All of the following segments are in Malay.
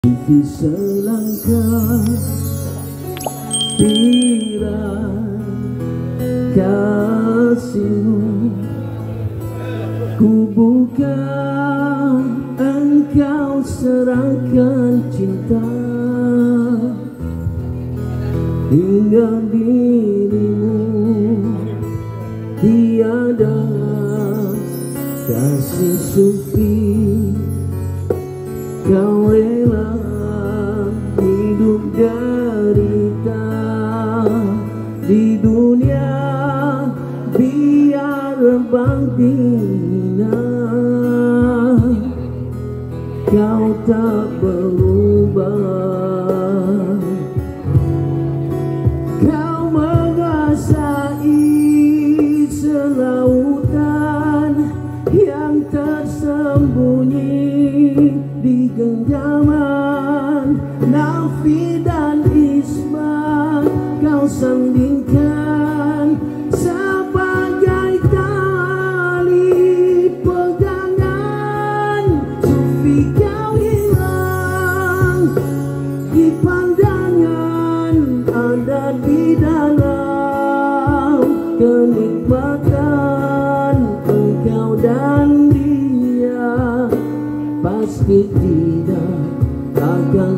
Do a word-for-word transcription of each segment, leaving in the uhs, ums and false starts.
Di selangkah tirai kasihmu, ku buka, engkau serahkan cinta hingga dirimu tiada kasih sufi. Kau rela hidup derita di dunia biar bangkina. Kau tak berubah. Kau menguasai selautan yang tersembunyi di genggaman Nafi dan Ismat. Kau sandingkan sebagai tali pegangan. Sufi kau hilang di pandangan, ada di dalam kenikmatan engkau dan dia. Pasti tidak akan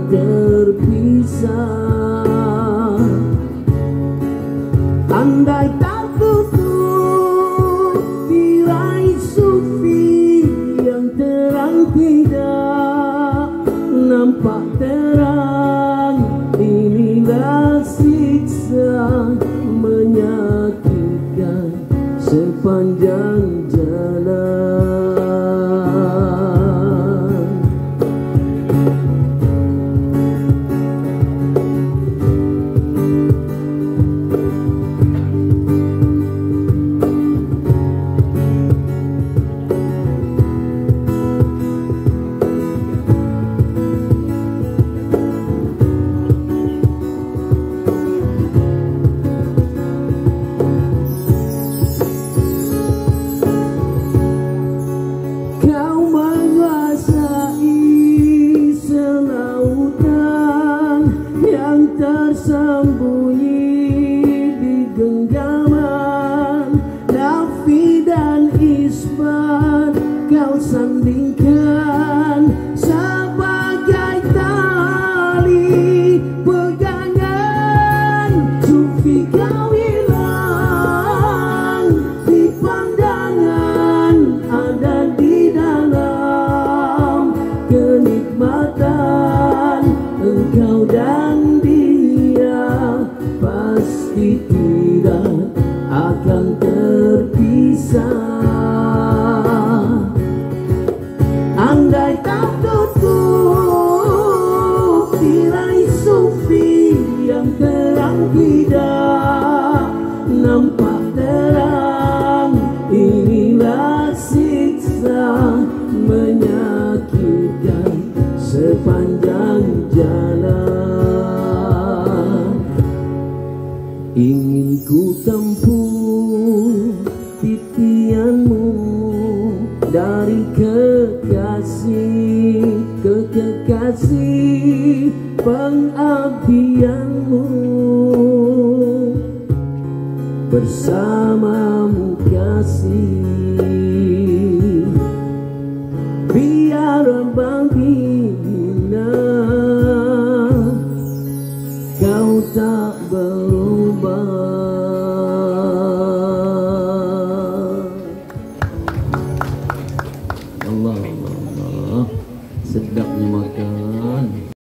terpisah. Andai tak tutup tirai sufi yang terang tidak nampak terang. Inilah siksa menyakitkan sepanjang jalan. Tersembunyi di genggaman Nafi dan Ismat. Kau sandingkan sebagai tali pegangan. Sufi kau hilang di pandangan, ada di dalam kenikmatan engkau dan pasti tidak akan terpisah. Andai tak tutup tirai sufi yang terang tidak nampak terang. Inilah siksa menyakitkan sepanjang jalan. Ingin ku tempuh titianmu dari kekasih ke kekasih pengabdianmu. Bersamamu kasih biar bangkina. Kau tak berubah. Allah, Allah, sedapnya makan.